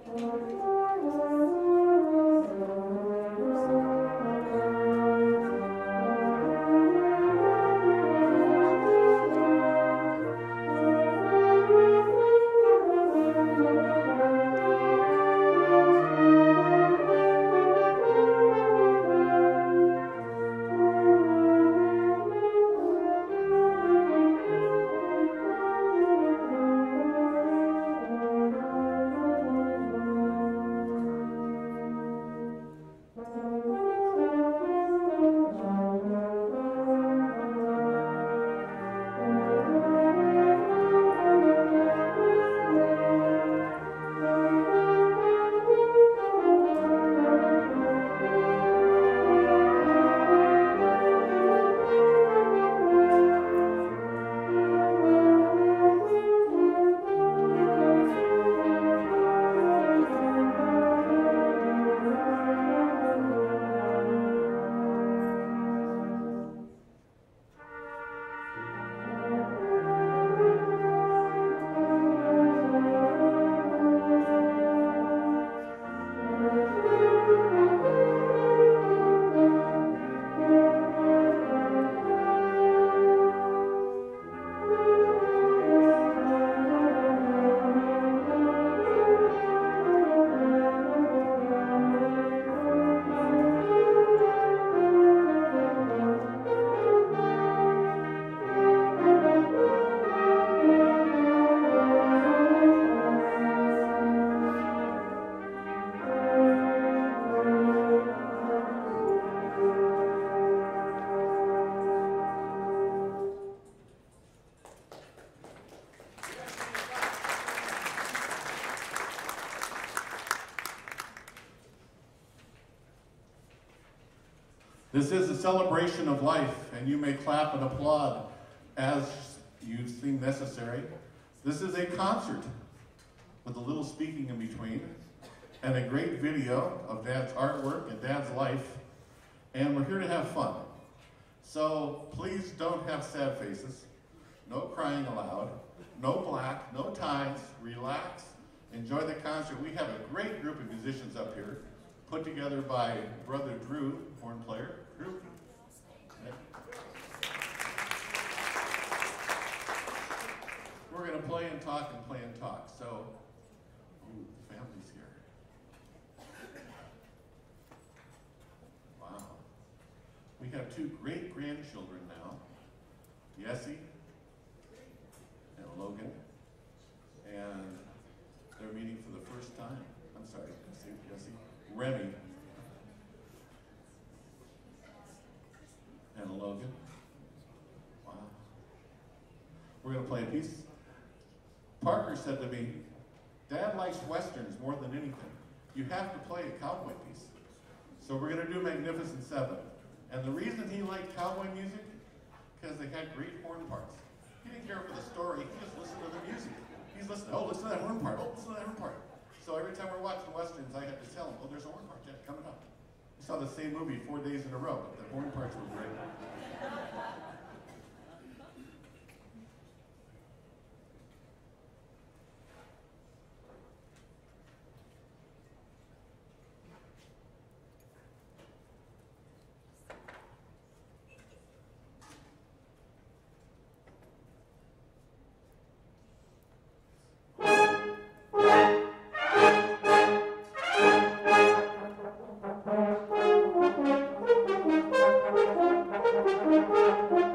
This is a celebration of life, and you may clap and applaud as you seem necessary. This is a concert with a little speaking in between, and a great video of Dad's artwork and Dad's life, and we're here to have fun. So please don't have sad faces, no crying aloud, no black, no ties, relax, enjoy the concert. We have a great group of musicians up here, put together by Brother Drew, horn player. Drew? Yeah. We're going to play and talk and play and talk. So, ooh, the family's here. Wow. We have two great grandchildren now, Yessie and Logan, and they're meeting for the first time. I'm sorry, Yessie. Remy and Logan. Wow. We're going to play a piece. Parker said to me, Dad likes Westerns more than anything. You have to play a cowboy piece. So we're going to do Magnificent Seven. And the reason he liked cowboy music, because they had great horn parts. He didn't care for the story, he just listened to the music. He's listening, oh, listen to that horn part, oh, listen to that horn part. So every time we're watching Westerns, I had to tell him, oh, there's a horn part, Jack, coming up. We saw the same movie 4 days in a row, but the horn parts were great. Thank you.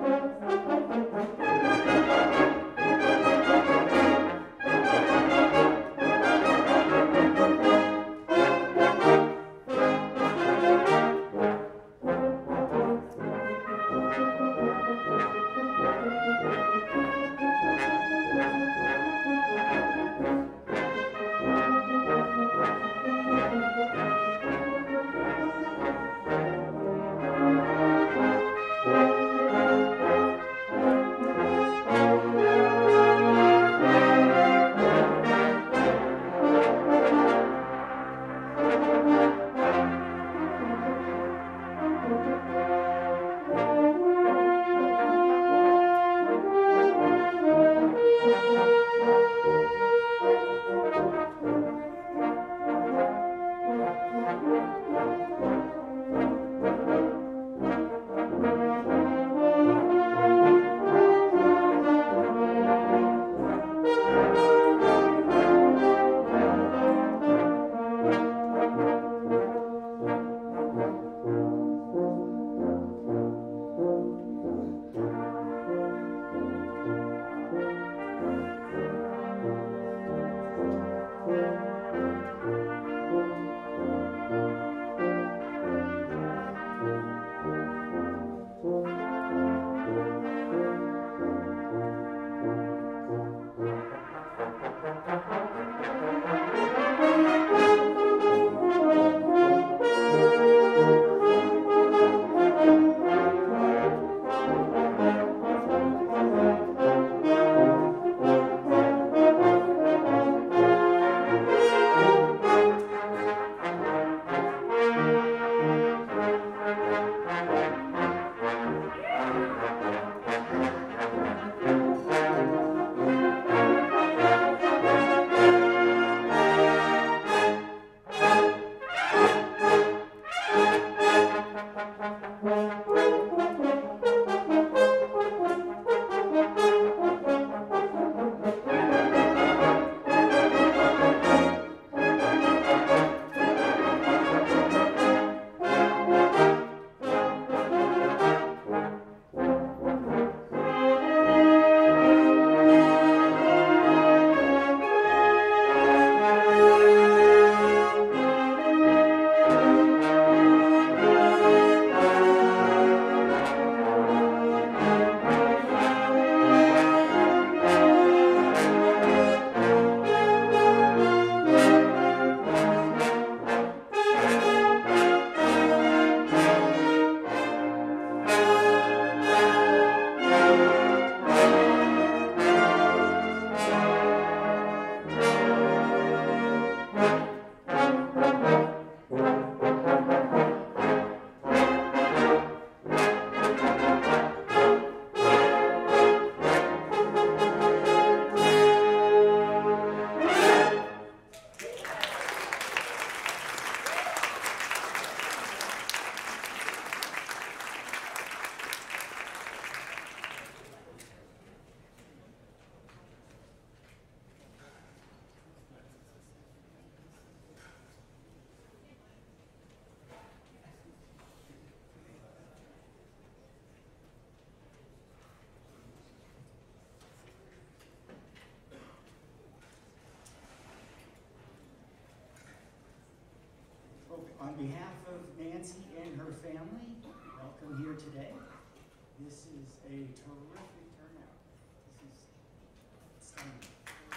on behalf of Nancy and her family, welcome here today. This is a terrific turnout. This is stunning.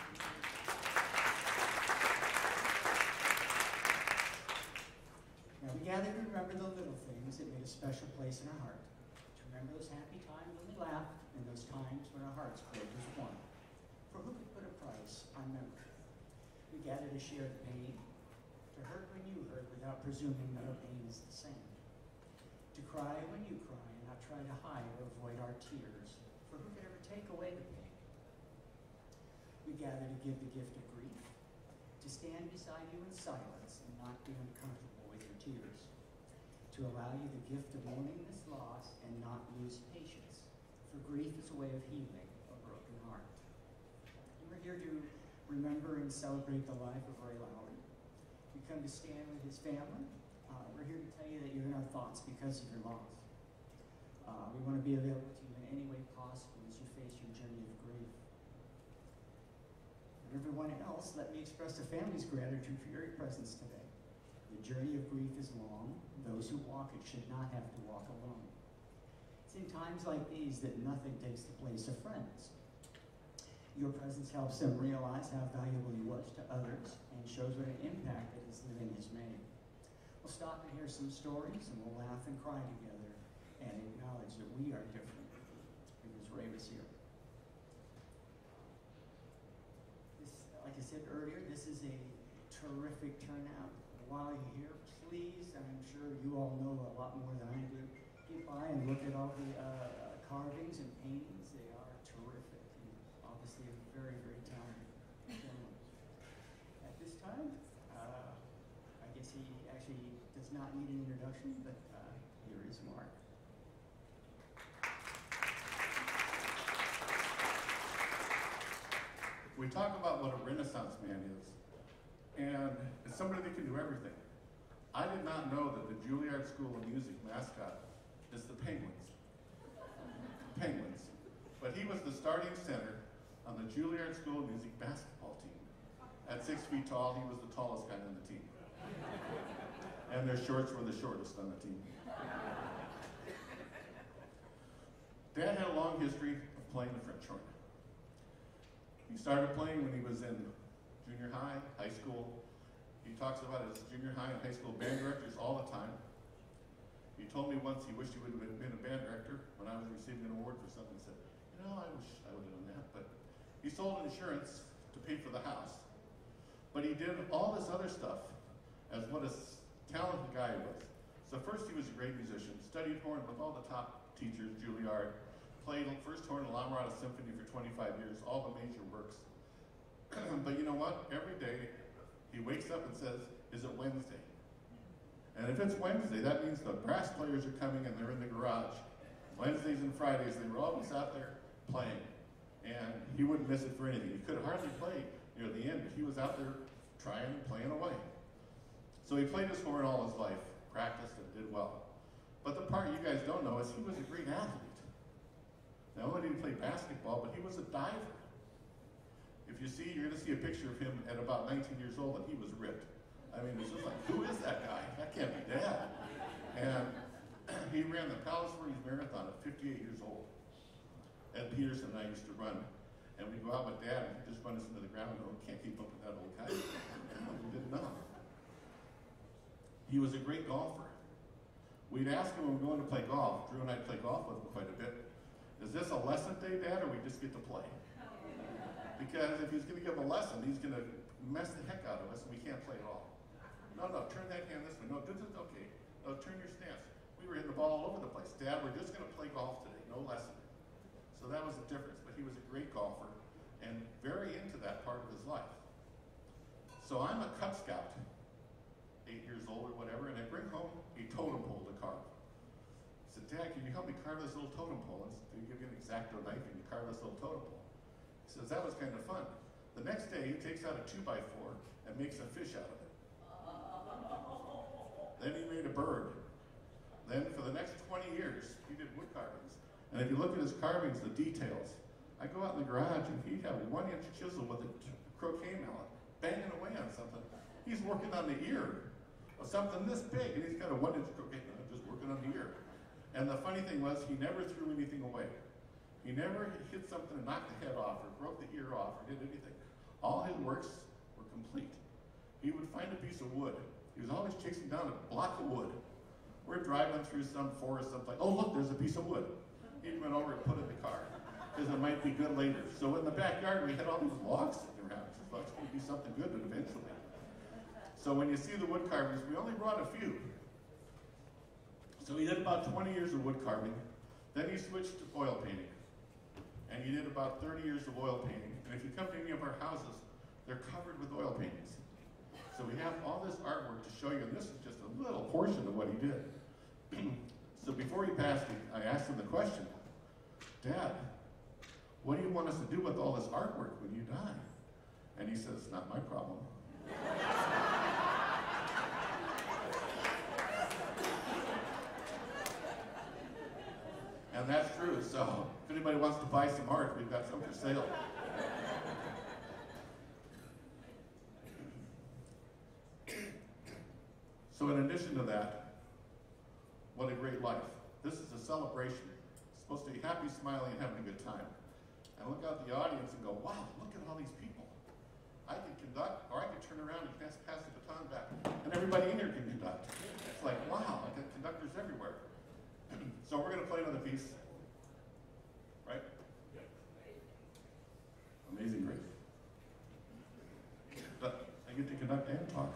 Now we gather to remember the little things that made a special place in our heart. To remember those happy times when we laughed and those times when our hearts broke as one. For who could put a price on memory? We gather to share the pain, to hurt when you hurt without presuming that our pain is the same. To cry when you cry and not try to hide or avoid our tears, for who could ever take away the pain? We gather to give the gift of grief, to stand beside you in silence and not be uncomfortable with your tears, to allow you the gift of mourning this loss and not lose patience, for grief is a way of healing a broken heart. And we're here to remember and celebrate the life of Ray Lowery. We come to stand with his family. We're here to tell you that you're in our thoughts because of your loss. We want to be available to you in any way possible as you face your journey of grief. For everyone else, let me express the family's gratitude for your presence today. The journey of grief is long. Those who walk it should not have to walk alone. It's in times like these that nothing takes the place of friends. Your presence helps them realize how valuable you was to others and shows what an impact that his living has made. We'll stop and hear some stories, and we'll laugh and cry together and acknowledge that we are different because Ray was here. Like I said earlier, this is a terrific turnout. While you're here, please, I'm sure you all know a lot more than I do, get by and look at all the carvings and paintings. They are terrific. And obviously, a very, very talented gentleman. At this time, I guess he actually does not need an introduction, but here is Mark. We talk about what a Renaissance man is, and it's somebody that can do everything. I did not know that the Juilliard School of Music mascot is the Penguins. Penguins. But he was the starting center on the Juilliard School of Music basketball team. At 6 feet tall, he was the tallest guy on the team. And their shorts were the shortest on the team. Dad had a long history of playing the French horn. He started playing when he was in junior high, high school. He talks about his junior high and high school band directors all the time. He told me once he wished he would have been a band director when I was receiving an award for something. He said, you know, I wish I would have done that. But he sold insurance to pay for the house. But he did all this other stuff as what a talented guy he was. So first he was a great musician, studied horn with all the top teachers, Juilliard, played first horn in La Mirada Symphony for 25 years, all the major works. But you know what? Every day he wakes up and says, is it Wednesday? And if it's Wednesday, that means the brass players are coming and they're in the garage. Wednesdays and Fridays, they were always out there playing. And he wouldn't miss it for anything. He could hardly play near the end, but he was out there trying and playing away. So he played his horn all his life, practiced and did well. But the part you guys don't know is he was a great athlete. Not only did he play basketball, but he was a diver. If you see, you're going to see a picture of him at about 19 years old, and he was ripped. I mean, it's just like, who is that guy? That can't be Dad. And he ran the Palos Verdes Marathon at 58 years old. Ed Peterson and I used to run, and we'd go out with Dad, and he'd just run us into the ground and go, we can't keep up with that old guy. We didn't know. He was a great golfer. We'd ask him when we were going to play golf. Drew and I play golf with him quite a bit. Is this a lesson day, Dad, or we just get to play? Because if he's going to give a lesson, he's going to mess the heck out of us, and we can't play at all. No, turn that hand this way. No, this is okay. No, turn your stance. We were hitting the ball all over the place. Dad, we're just going to play golf today, no lesson. So that was the difference. But he was a great golfer and very into that part of his life. So I'm a Cub Scout, 8 years old or whatever, and I bring home a totem pole to carve. I said, Dad, can you help me carve this little totem pole? And they give you an X-Acto knife and you carve this little totem pole. He says, that was kind of fun. The next day, he takes out a 2x4 and makes a fish out of it. Then he made a bird. Then for the next 20 years, he did wood carvings. And if you look at his carvings, the details, I go out in the garage and he'd have a 1-inch chisel with a croquet mallet, banging away on something. He's working on the ear something this big, and he's got a 1-inch drill, okay, just working on the ear. And the funny thing was, he never threw anything away. He never hit something and knocked the head off, or broke the ear off, or did anything. All his works were complete. He would find a piece of wood. He was always chasing down a block of wood. We're driving through some forest, something like, oh look, there's a piece of wood. He'd went over and put it in the car, because it might be good later. So in the backyard, we had all these logs sitting around. So it's going to be something good eventually. So when you see the wood carvings, we only brought a few. So he did about 20 years of wood carving. Then he switched to oil painting. And he did about 30 years of oil painting. And if you come to any of our houses, they're covered with oil paintings. So we have all this artwork to show you, and this is just a little portion of what he did. So before he passed, I asked him the question, Dad, what do you want us to do with all this artwork when you die? And he says, it's not my problem. And that's true, so if anybody wants to buy some art, we've got some for sale. So in addition to that, what a great life. This is a celebration. It's supposed to be happy, smiling, and having a good time. And look out the audience and go, wow, look at all these people. I can conduct, or I can turn around and pass the baton back. And everybody in here can conduct. It's like, wow, I got conductors everywhere. So we're going to play another piece. Right? Yeah. Amazing Grace. I get to conduct and talk.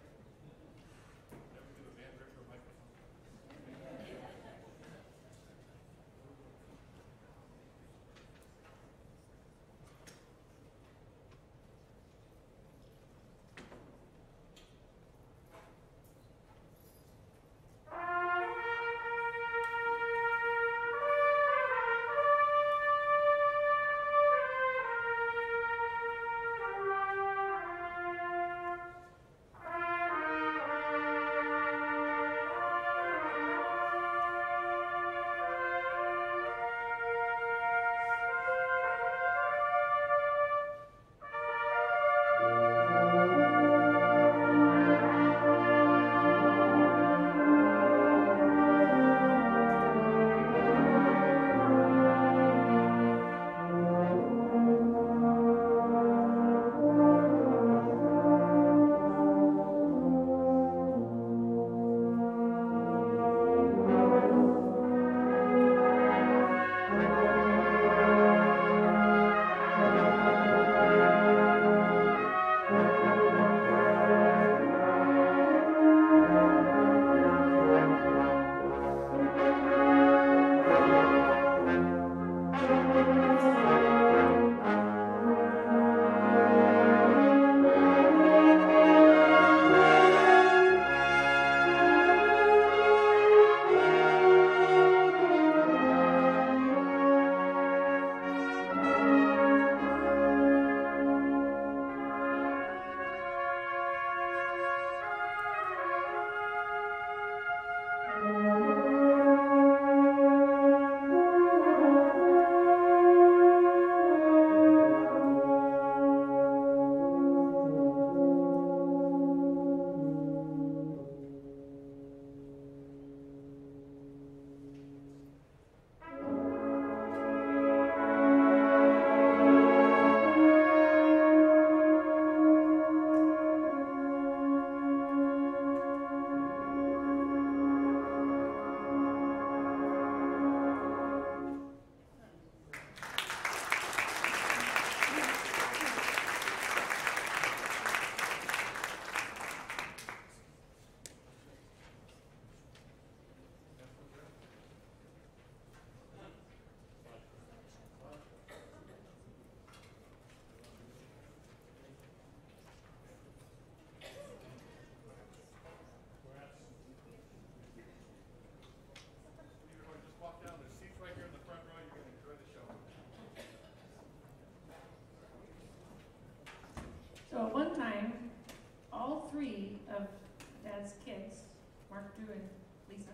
So at one time, all three of Dad's kids, Mark, Drew, and Lisa,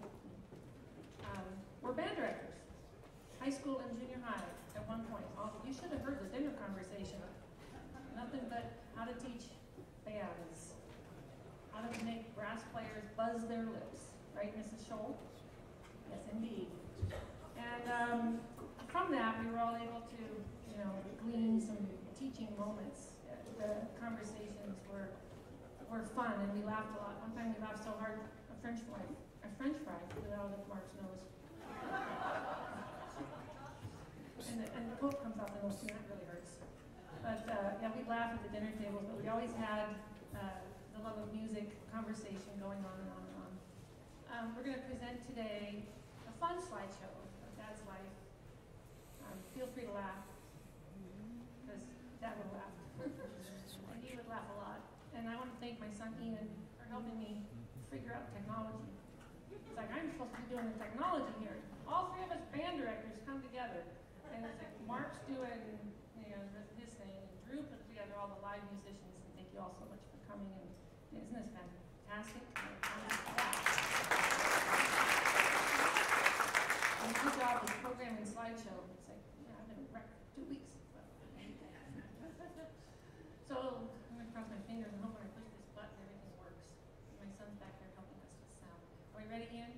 were band directors, high school and junior high at one point. You should have heard the dinner conversation. Nothing but how to teach bands, how to make brass players buzz their lips. Right, Mrs. Scholl? Yes, indeed. And from that, we were all able to, glean some teaching moments. The conversations were fun, and we laughed a lot. One time we laughed so hard, a French fry flew out of Mark's nose. And the Pope comes out the nose too, that really hurts. But yeah, we laughed at the dinner tables, but we always had the love of music, conversation going on and on and on. We're going to present today a fun slideshow of Dad's life. Feel free to laugh, because Dad would laugh. And he would laugh a lot. And I want to thank my son Ian for helping me figure out technology. It's like, I'm supposed to be doing the technology here. All three of us band directors come together. And it's like, Mark's doing his thing, and Drew put together all the live musicians. And thank you all so much for coming. And isn't this fantastic? And good job with programming slideshow. It's like, I've been wrecked for 2 weeks. So I'm going to cross my fingers and hope when I push this button everything works. My son's back there helping us with sound. Are we ready, Ian?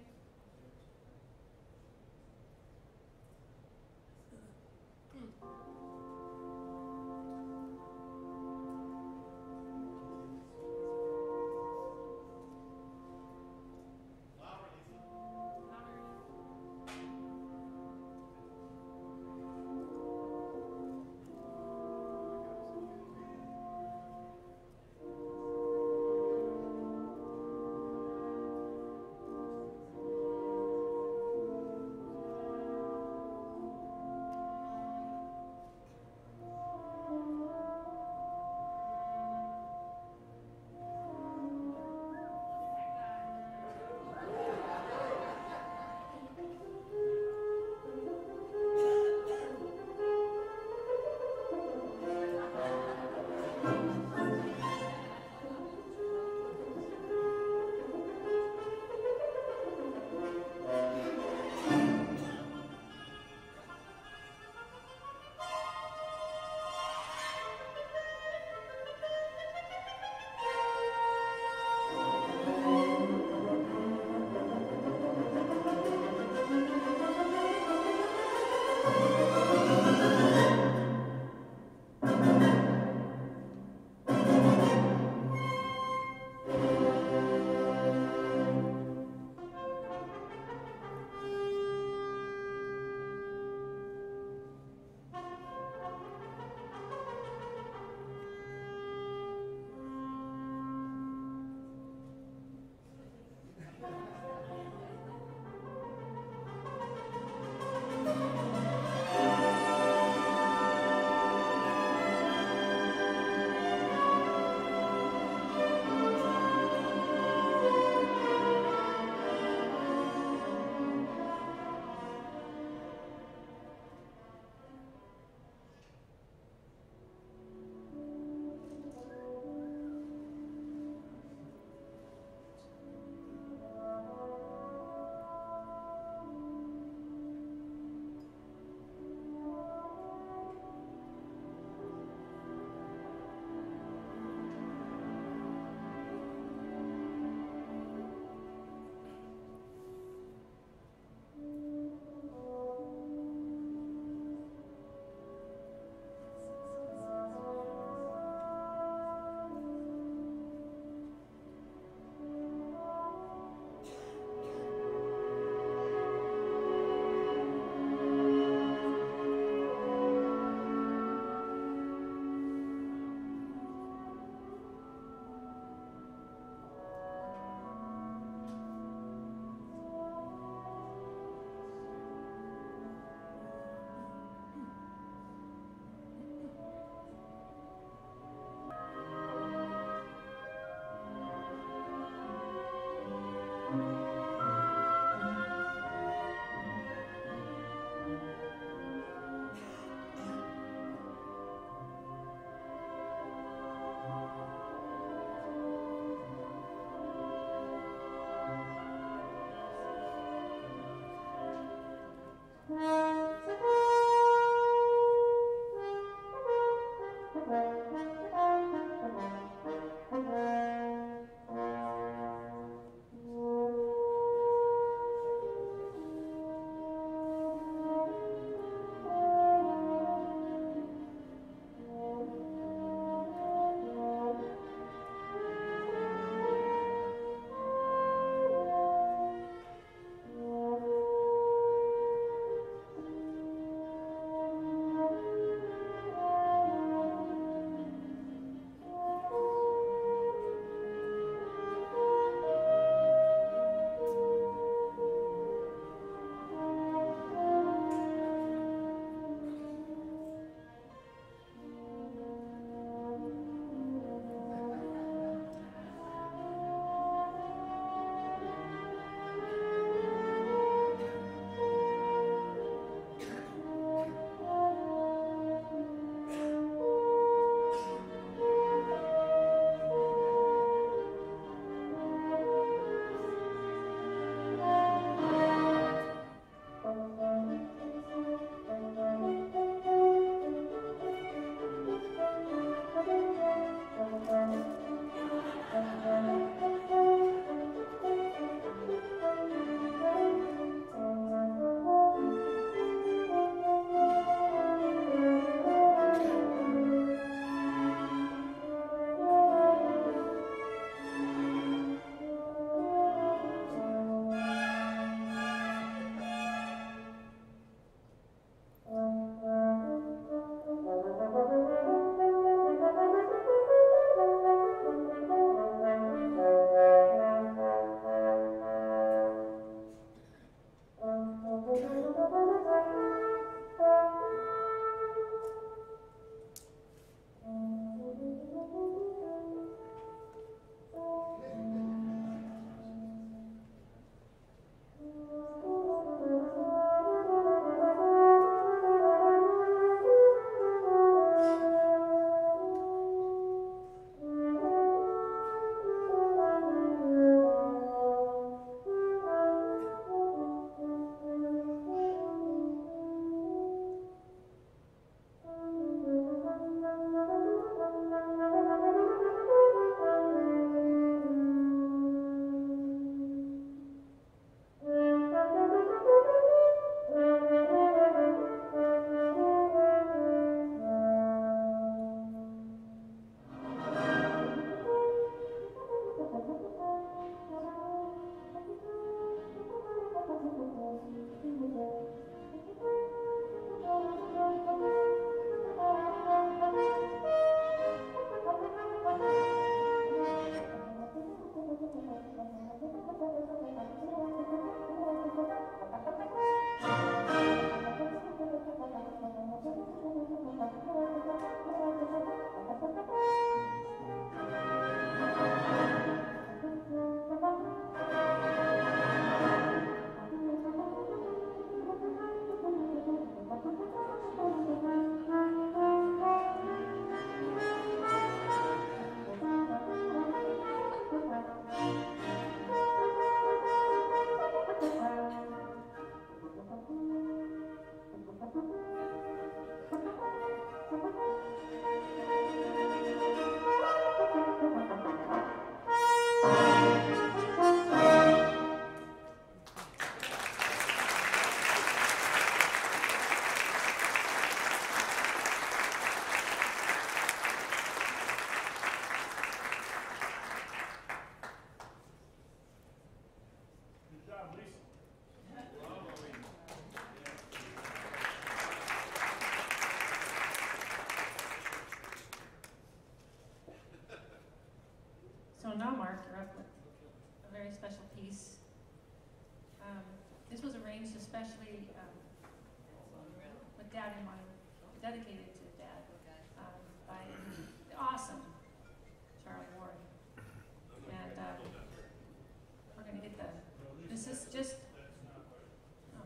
So now, Mark, you're up with a very special piece. This was arranged especially with Dad in mind, dedicated to Dad, by the awesome Charlie Ward. And we're going to get this is just, oh,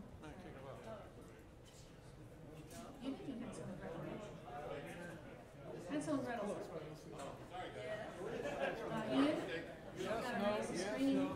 you did do Hansel and Gretel, right? Hansel and Gretel. Ian, you've got a nice screen.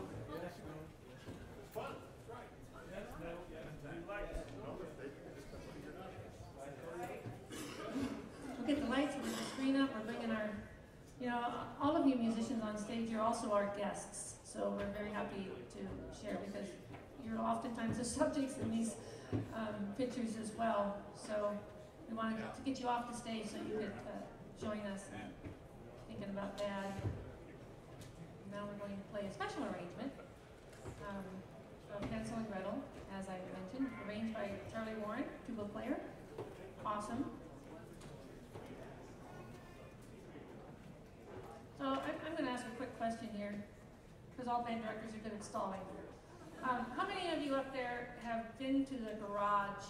We'll get the lights, we'll get the screen up, we're bringing our, all of you musicians on stage, you're also our guests. So we're very happy to share because you're oftentimes the subjects in these pictures as well. So we wanted to get you off the stage so you could join us in thinking about Dad. Now we're going to play a special arrangement of Hansel and Gretel, as I mentioned, arranged by Charlie Warren, tuba player. Awesome. So I'm going to ask a quick question here, because all band directors are good at stalling. How many of you up there have been to the garage?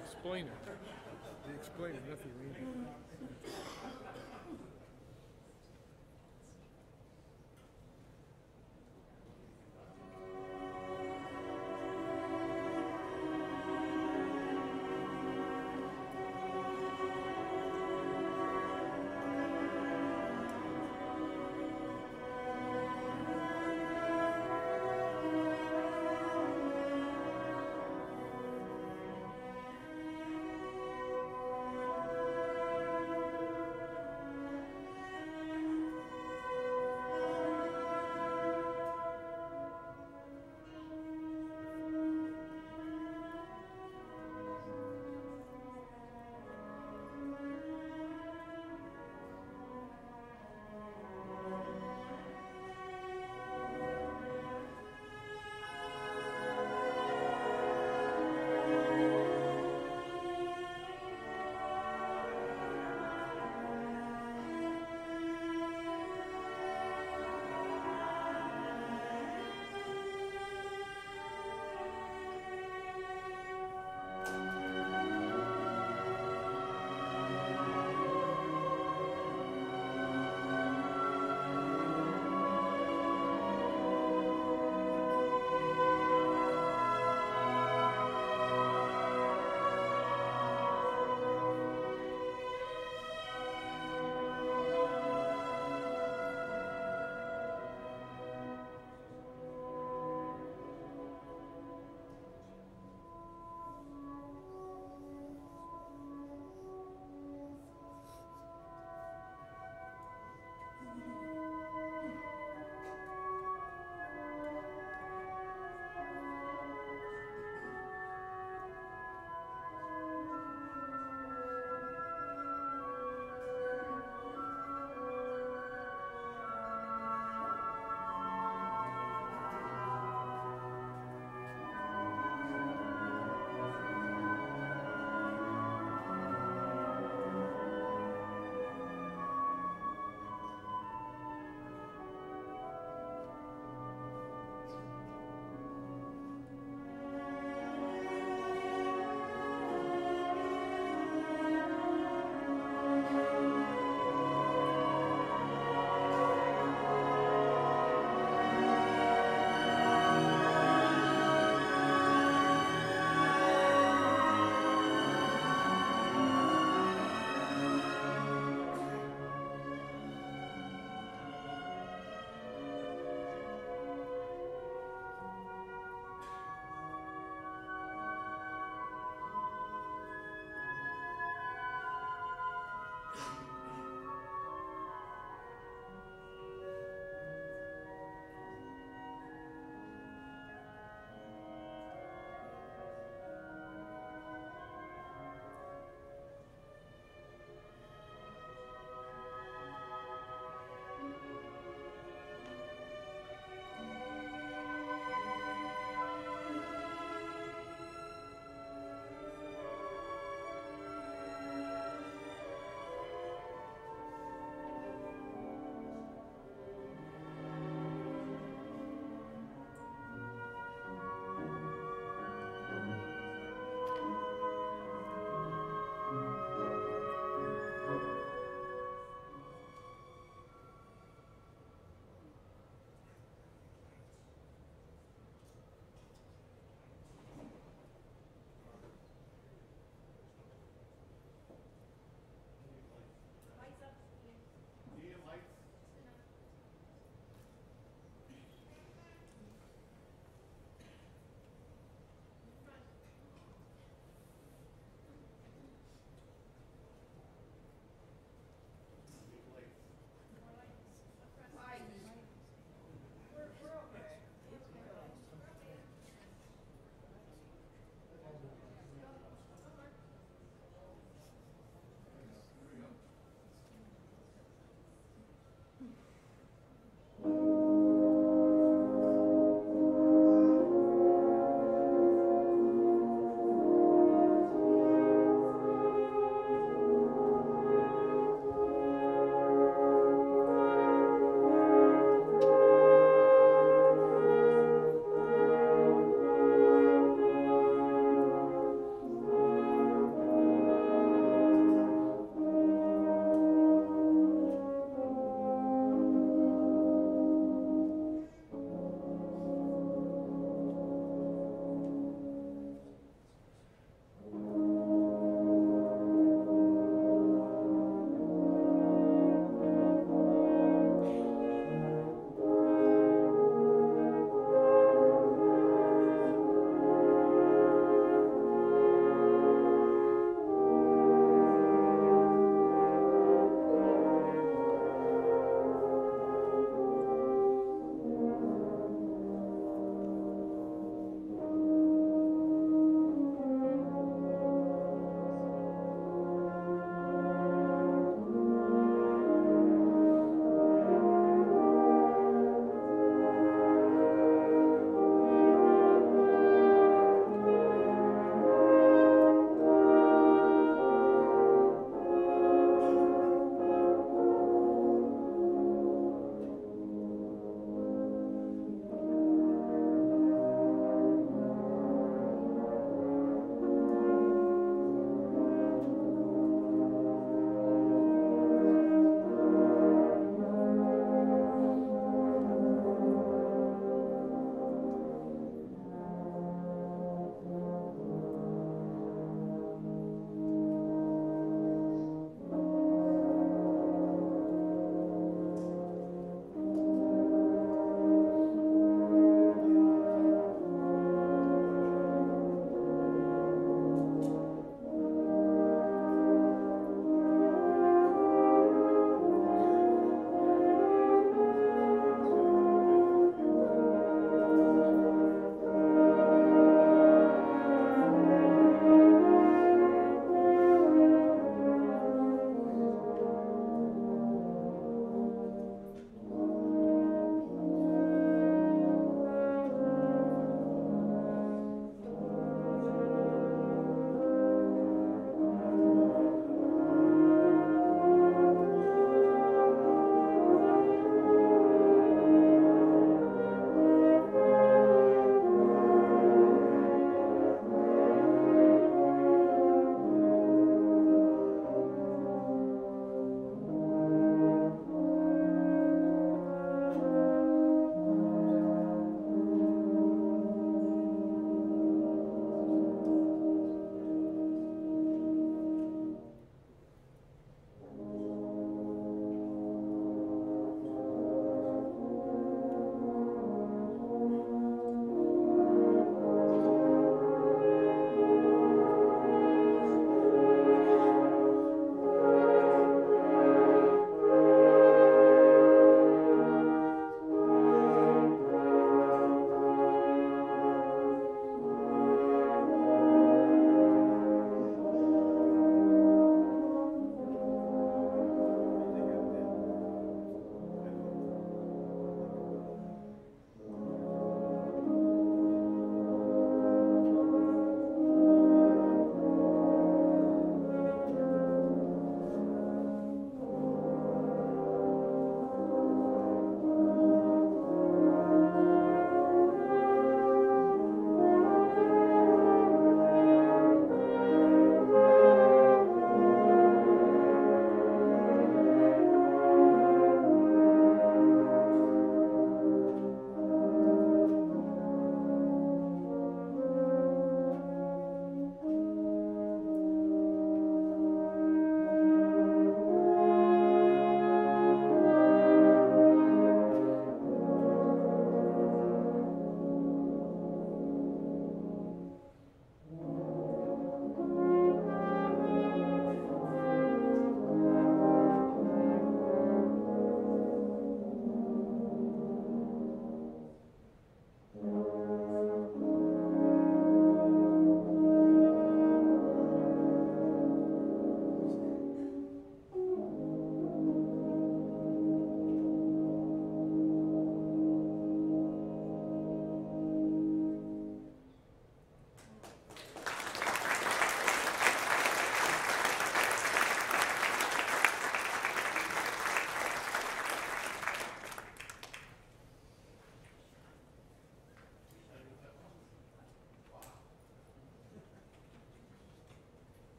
explainer. The explainer, nothing reading.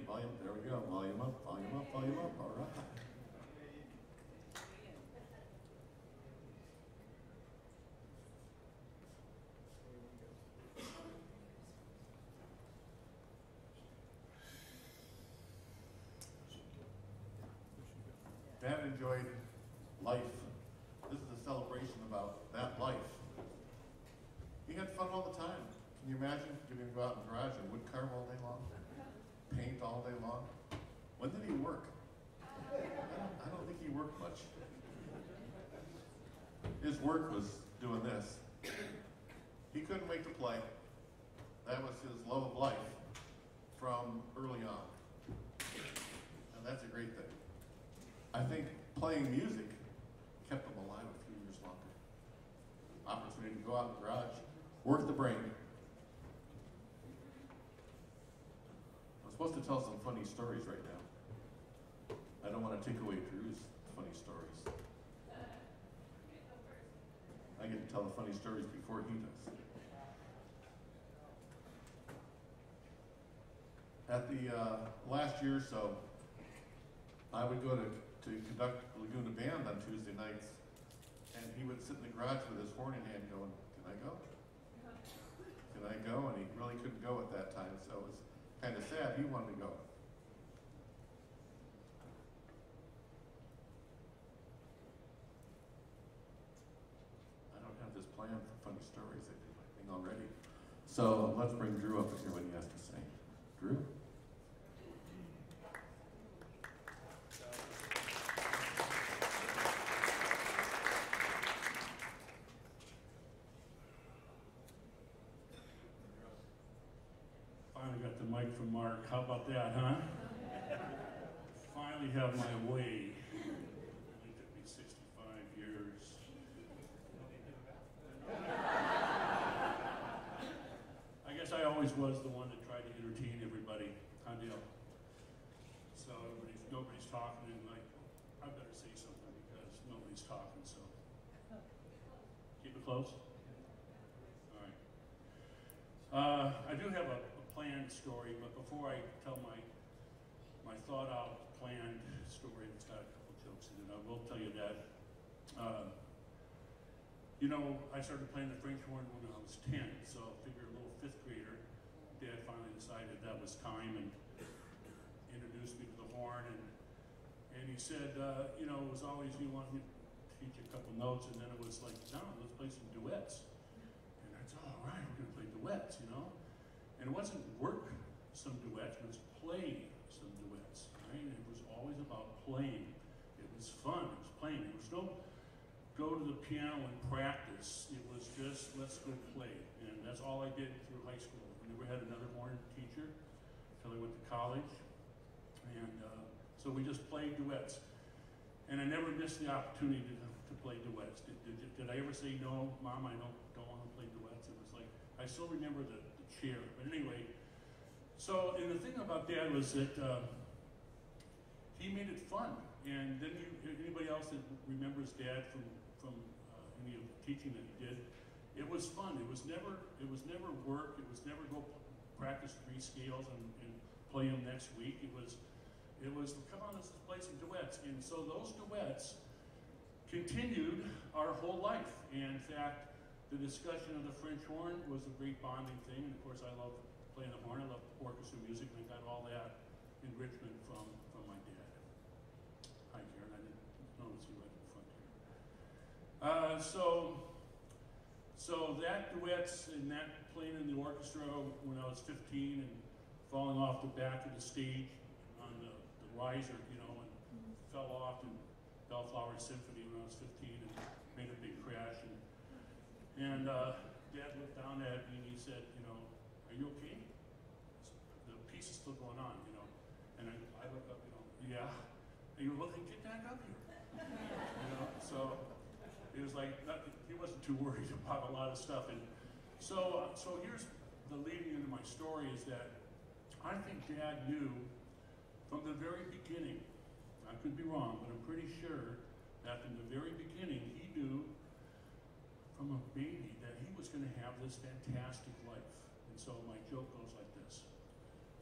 volume. There we go. Volume up, volume up, volume up. All right. Dad enjoyed life. This is a celebration about that life. He had fun all the time. Can you imagine getting to go out in the garage and wood carve all day long? Paint all day long? When did he work? I don't think he worked much. His work was doing this. He couldn't wait to play. That was his love of life from early on. And that's a great thing. I think playing music kept him alive a few years longer. Opportunity to go out in the garage, work the brain. I'm supposed to tell some funny stories right now. I don't want to take away Drew's funny stories. I get to tell the funny stories before he does. At the last year or so, I would go to conduct Laguna Band on Tuesday nights, and he would sit in the garage with his horn in hand going, "Can I go? Can I go?" And he really couldn't go at that time, so it was kind of sad. He wanted to go. I don't have this plan for funny stories. I did my thing already. So let's bring Drew up and hear what he has to say. Drew? Finally got the mic from Mark. How about that, huh? Finally have my way. It took me 65 years. I guess I always was the one that tried to entertain everybody, huh, Dale? So nobody's talking, and like, I better say something because nobody's talking, so. Keep it close. All right. I do have a planned story, but before I tell my thought out planned story, it's got a couple jokes in it. I will tell you that. You know, I started playing the French horn when I was 10, so figure a little fifth grader. Dad finally decided that was time and introduced me to the horn, and he said, you know, it was always you wanted me to teach a couple notes, and then it was like, no, let's play some duets. And I said, all right, we're gonna play duets, you know. And it wasn't work some duets, it was play some duets, right? And it was always about playing. It was fun, it was playing. There was no go to the piano and practice. It was just, let's go play. And that's all I did through high school. I never had another horn teacher until I went to college. And so we just played duets. And I never missed the opportunity to play duets. Did I ever say, no, Mom, I don't want to play duets? It was like, I still remember the chair. But anyway, so, and the thing about Dad was that he made it fun. And then anybody else that remembers Dad from any of the teaching that he did, it was fun. It was never work. It was never go practice 3 scales and play them next week. It was come on, let's play some duets. And so those duets continued our whole life. And in fact, the discussion of the French horn was a great bonding thing. And of course, I love playing the horn. I love orchestra music, and I got all that enrichment from my dad. Hi, Karen. I didn't notice you right in front here. So that duets and that playing in the orchestra when I was 15 and falling off the back of the stage on the riser, you know, and fell off in Bellflower Symphony when I was 15 and made a big crash. And Dad looked down at me and he said, you know, are you okay? The piece is still going on, you know. And I looked up, you know, yeah. And he was looking, get back up here. You know, so it was like, he wasn't too worried about a lot of stuff. And so here's the leading into my story is that I think Dad knew from the very beginning, I could be wrong, but I'm pretty sure that from the very beginning, he knew from a baby that he was going to have this fantastic life. And so my joke goes like this.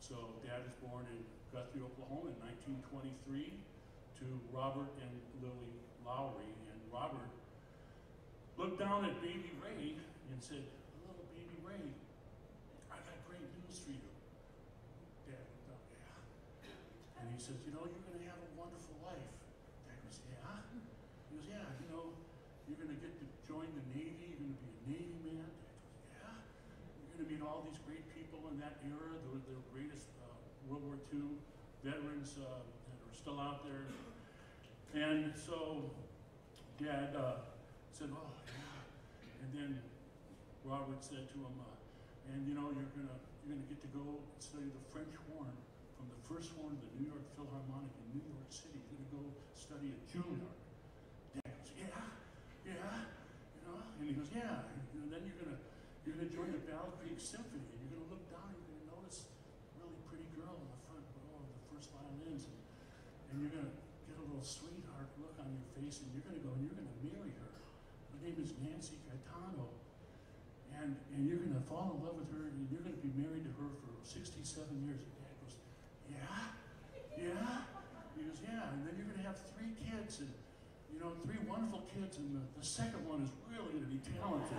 So Dad was born in Guthrie, Oklahoma in 1923 to Robert and Lily Lowery. And Robert looked down at baby Ray and said, "Little baby Ray, I got great news for you." Dad looked up, "Yeah." And he says, "You know, you're going to have a wonderful life." Dad goes, "Yeah?" He goes, "Yeah, you know, you're going to get to join the Navy. You're going to be a Navy man." Dad goes, "Yeah." You're going to meet all these great people in that era, the greatest World War II veterans that are still out there. And so Dad said, "Oh, yeah." And then Robert said to him, "And you know, you're gonna get to go study the French horn from the first horn of the New York Philharmonic in New York City. You're gonna go study at Juilliard." Dad goes, "Yeah, yeah." You know, and he goes, "Yeah." And then you're gonna join the Battle Creek Symphony, and you're gonna look down and you're gonna notice a really pretty girl in the front row of the first violins, and you're gonna get a little sweetheart look on your face, and you're gonna go and you're gonna marry her. Her name is Nancy Gaetano, and you're gonna fall in love with her, and you're gonna be married to her for 67 years." And Dad goes, "Yeah, yeah." He goes, "Yeah." And then you're gonna have 3 kids, and you know, 3 wonderful kids, and the second one is really gonna be talented.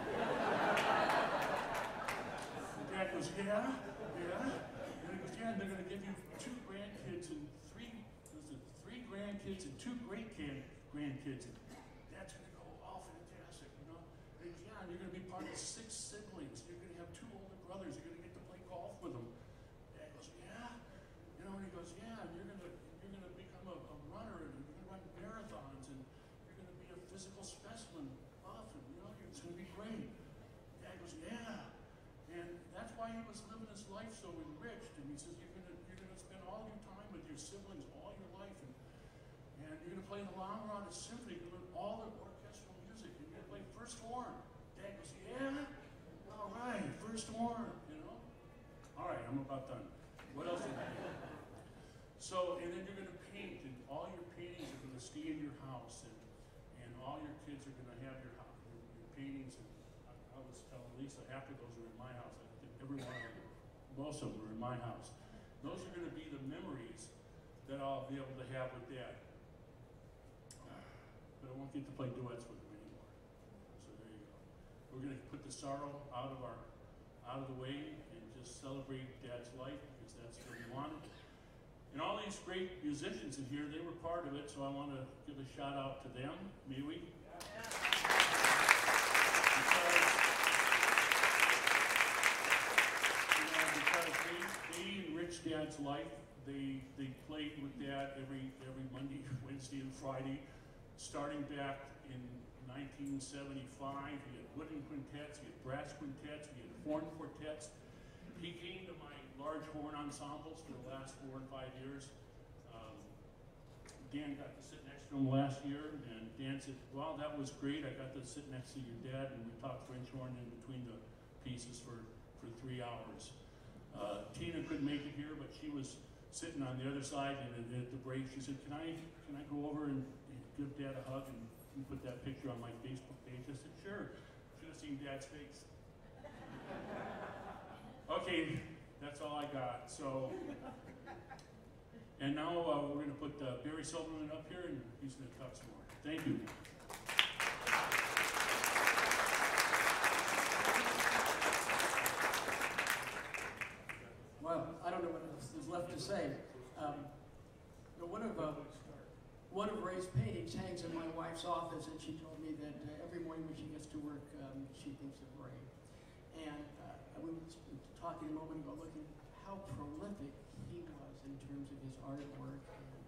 And Dad goes, "Yeah, yeah." And he goes, "Yeah." And they're gonna give you 2 grandkids and 3 grandkids and 2 great-grandkids. And Dad's gonna go, "Oh, fantastic," you know. And he goes, "Yeah." And you're gonna be part of 6 siblings. You're gonna have 2 older brothers. You're gonna get to play golf with them. Dad goes, "Yeah." You know, and he goes, "Yeah." And you're gonna become a runner, and you're gonna run marathons, and you're gonna be a physical specimen buff, and you know, it's gonna be great. Dad goes, "Yeah." And that's why he was living his life so enriched. And he says, you're gonna spend all your time with your siblings all your life, and you're gonna play the La Mirada Symphony. You're gonna learn all the orchestral music. You're gonna play first horn. Dad goes, "Yeah, all right, first horn." You know. All right, I'm about done. What else? So, and then you're gonna paint, and all your paintings are gonna stay in your house, and all your kids are gonna have your paintings. And I was telling Lisa, half of those are in my house. I think every one of them, most of them are in my house. Those are gonna be the memories that I'll be able to have with Dad. But I won't get to play duets with him anymore. So there you go. We're gonna put the sorrow out of the way and just celebrate Dad's life, because that's what we wanted. And all these great musicians in here, they were part of it, so I want to give a shout out to them. May we? Because they enriched Dad's life. They played with Dad every Monday, Wednesday, and Friday, starting back in 1975. We had wooden quintets, we had brass quintets, we had horn quartets. He came to my large horn ensembles for the last 4 and 5 years. Dan got to sit next to him last year, and Dan said, "Well, that was great. I got to sit next to your dad, and we talked French horn in between the pieces for 3 hours." Tina couldn't make it here, but she was sitting on the other side, and at the break, she said, Can I go over and give Dad a hug and put that picture on my Facebook page?" I said, "Sure." Should have seen Dad's face. Okay, that's all I got. So, and now we're going to put Barry Silverman up here, and he's going to talk some more. Thank you. Well, I don't know what else is left to say. One of Ray's paintings hangs in my wife's office, and she told me that every morning when she gets to work, she thinks of Ray. And we were talking a moment ago, looking at how prolific he was in terms of his artwork and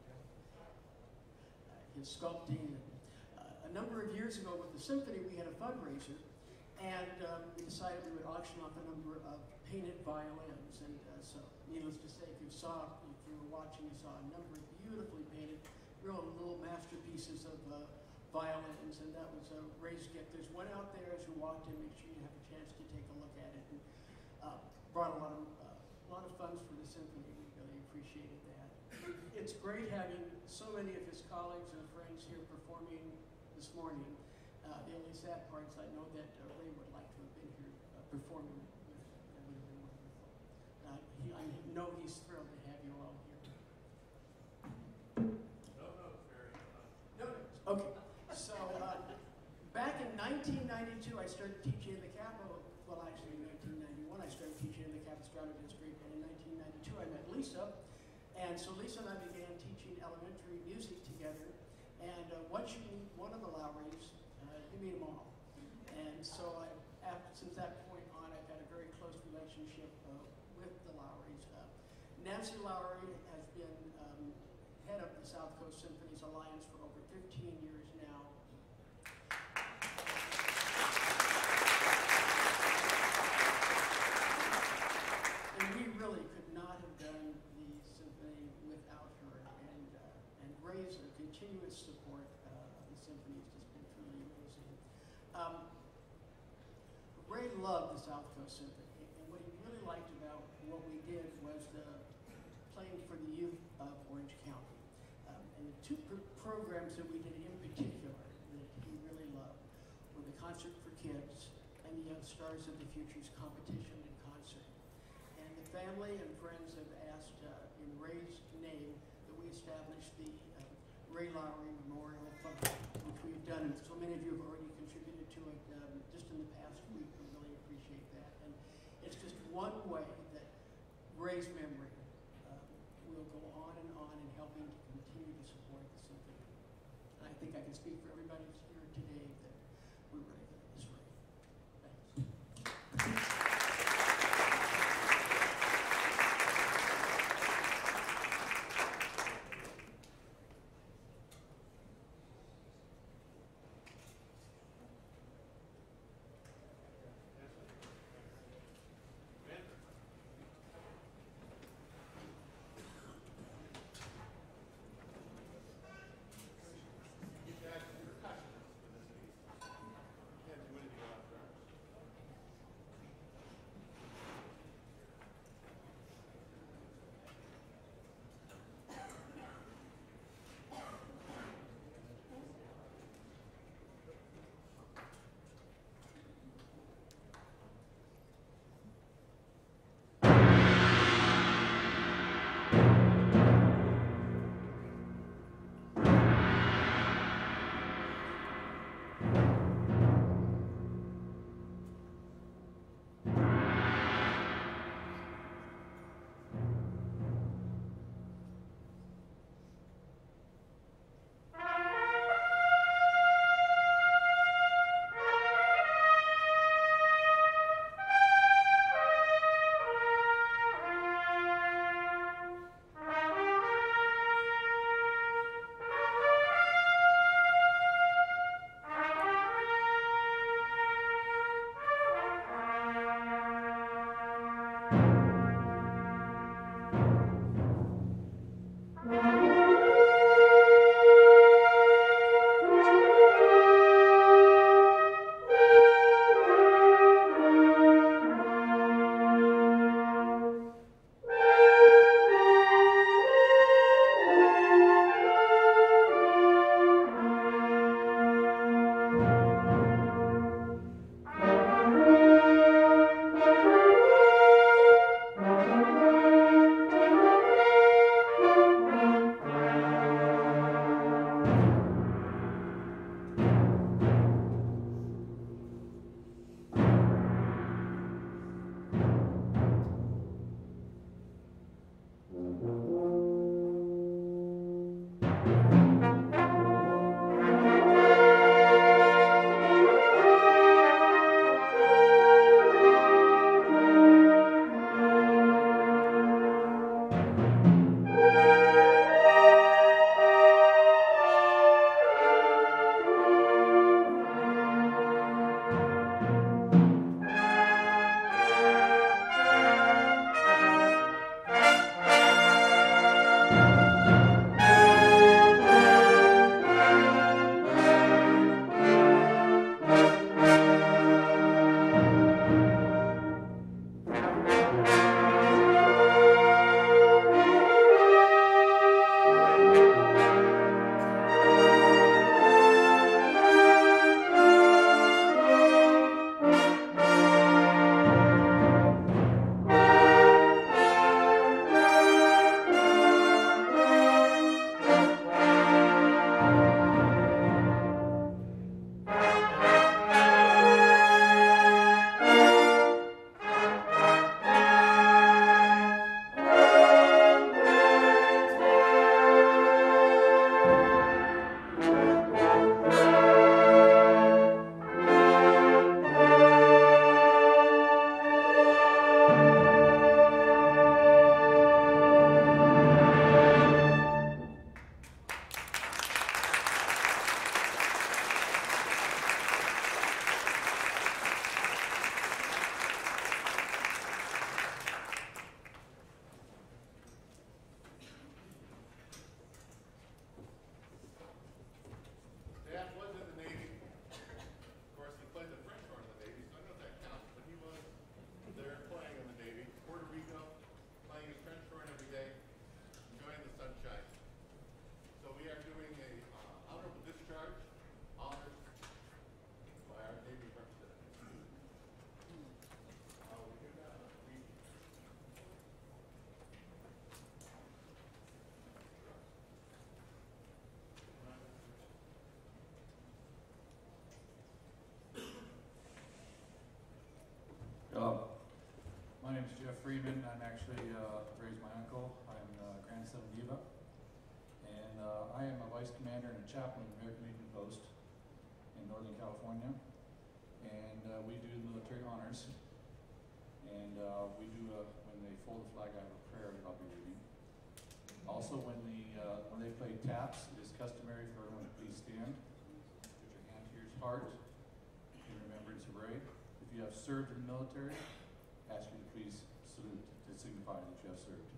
his sculpting. A number of years ago with the symphony, we had a fundraiser, and we decided we would auction off a number of painted violins. And so, needless to say, if you were watching, you saw a number of beautifully painted, real little masterpieces of violins, and that was Ray's gift. There's one out there as you walked in. Make sure you have a chance to take a look at it. And brought a lot of funds for the symphony. We really appreciated that. It's great having so many of his colleagues and friends here performing this morning. The only sad part is I know that Ray would like to have been here performing with them. That would have been wonderful. I know know he's thrilled to have you all here. No, okay. So back in 1992, I started teaching in the Capitol. Well, actually, in 1991, I started teaching in the Capistrano District, and in 1992, I met Lisa. And so Lisa and I began teaching elementary music together. And once you meet one of the Lowerys, you meet them all. And so since that point on, I've had a very close relationship with the Lowerys. Nancy Lowery has been head of the South Coast Symphonies Alliance for over 15 years now. And we really could not have done the symphony without her. And Ray's continuous support of the symphony has just been truly amazing. Ray loved the South Coast Symphony, and what he really liked about what we did was playing for the youth of Orange County. And the two programs that we did in particular that he really loved were the Concert for Kids and the Young Stars of the Future's competition and concert. And the family and friends have asked in Ray's name that we establish the Ray Lowery Memorial Fund, which we've done, and so many of you have already contributed to it just in the past week. We really appreciate that. And it's just one way that Ray's memory will go on in helping to continue to support the symphony. And I think I can speak for everybody who's here today that we're really going to miss Ray. Thanks. My name is Jeff Freeman. I'm actually raised my uncle. I'm grandson of Eva. And I am a vice commander and a chaplain in the American Legion Post in Northern California. And we do military honors. And we do, when they fold the flag, I have a prayer that I'll be reading. Also, when they play taps, it is customary for everyone to please stand. Put your hand to your heart in remembrance of Ray. If you have served in the military, ask you to please salute to signify that you have served.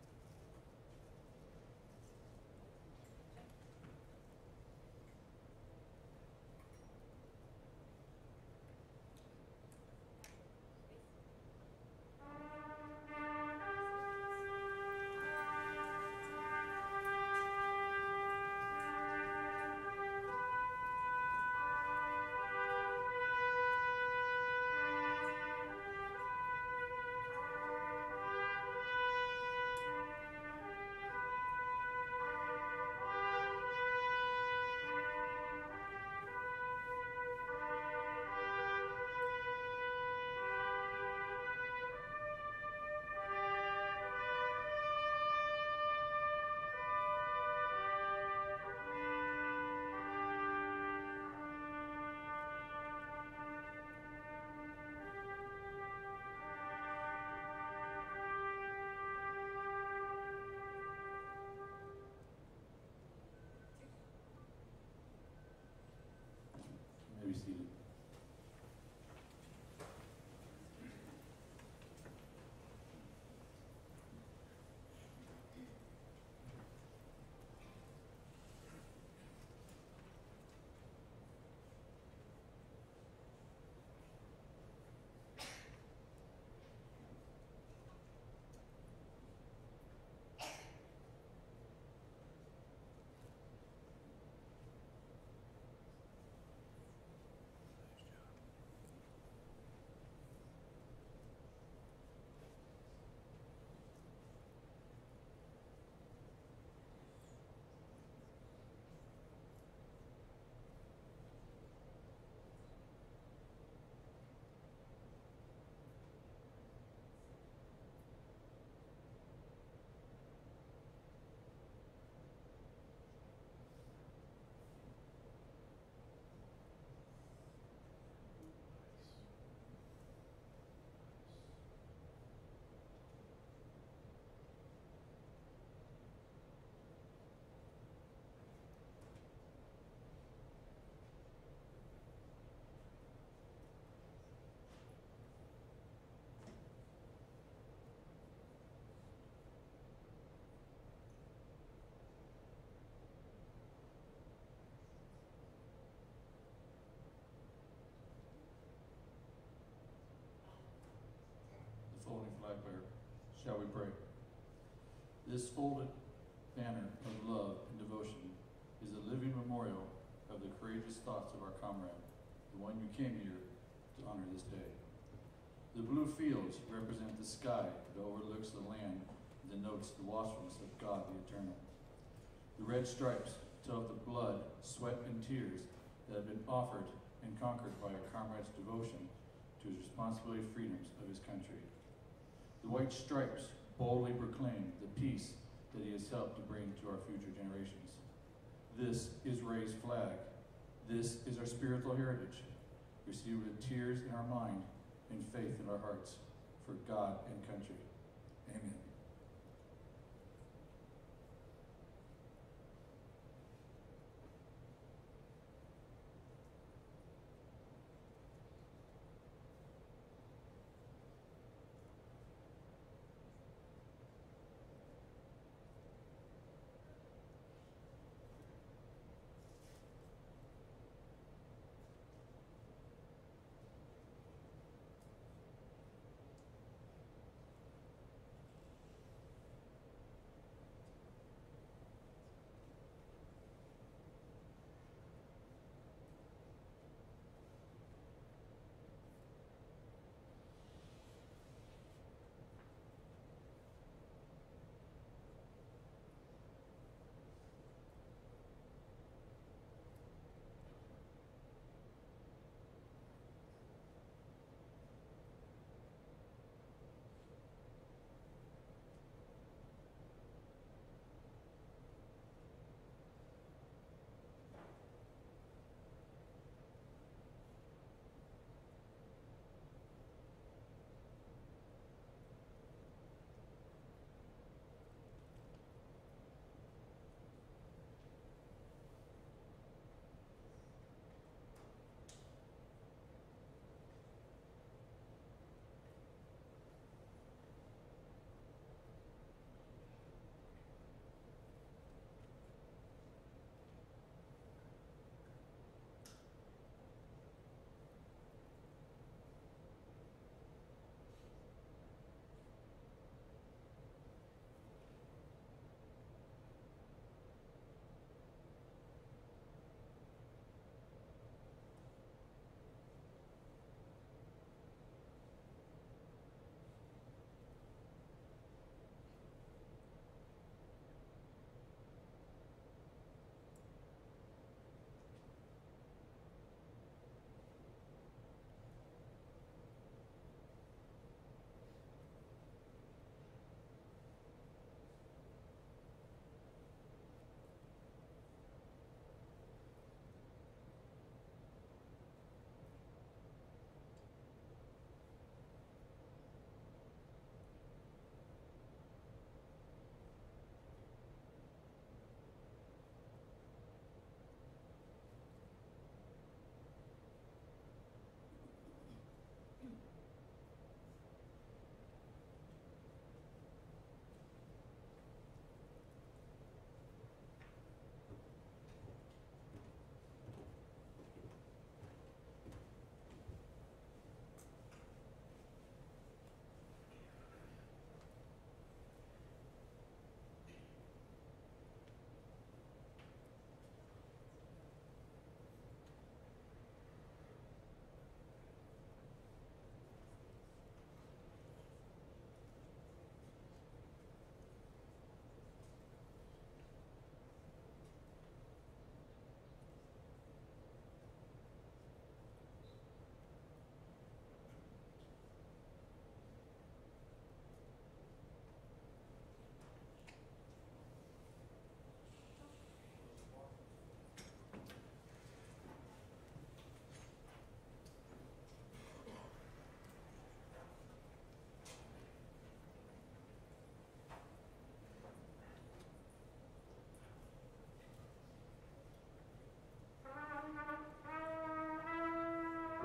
You may be seated. Folding flag bearer, shall we pray? This folded banner of love and devotion is a living memorial of the courageous thoughts of our comrade, the one you came here to honor this day. The blue fields represent the sky that overlooks the land and denotes the watchfulness of God the Eternal. The red stripes tell of the blood, sweat, and tears that have been offered and conquered by our comrade's devotion to his responsibility freedoms of his country. The white stripes boldly proclaim the peace that he has helped to bring to our future generations. This is Ray's flag. This is our spiritual heritage, received with tears in our mind and faith in our hearts for God and country. Amen.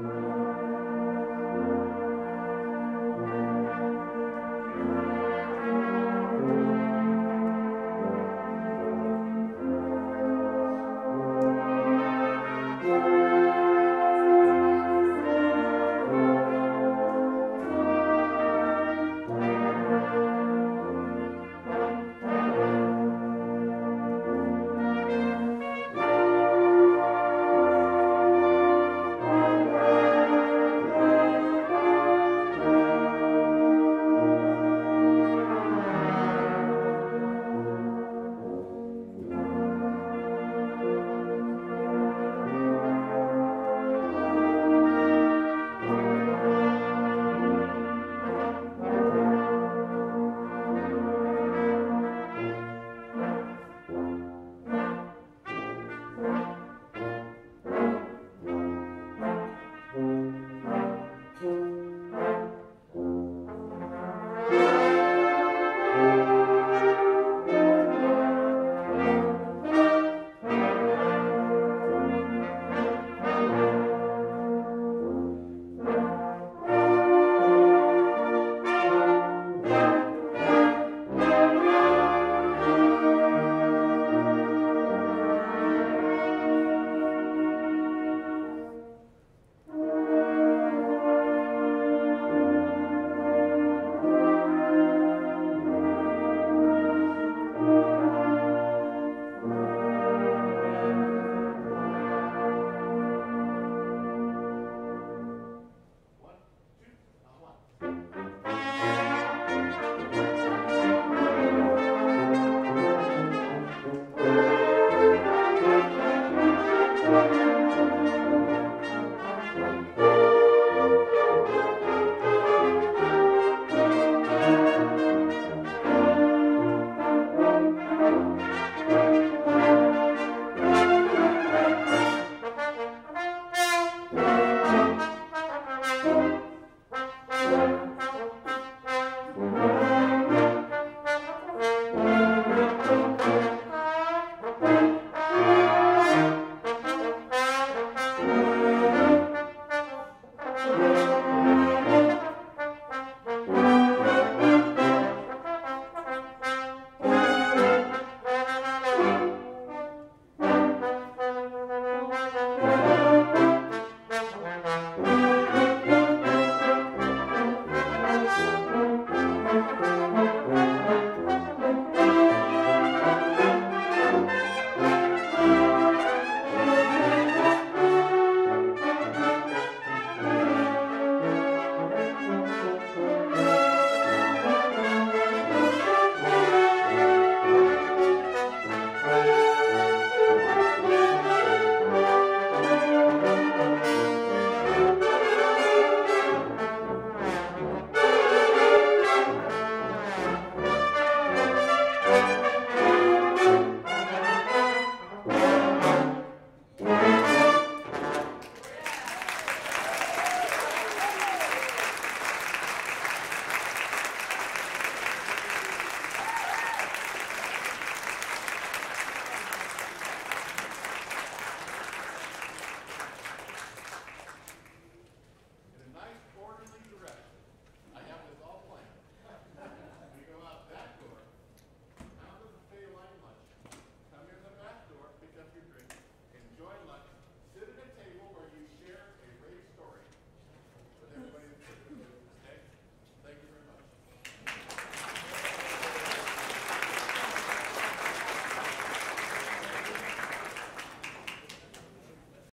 Thank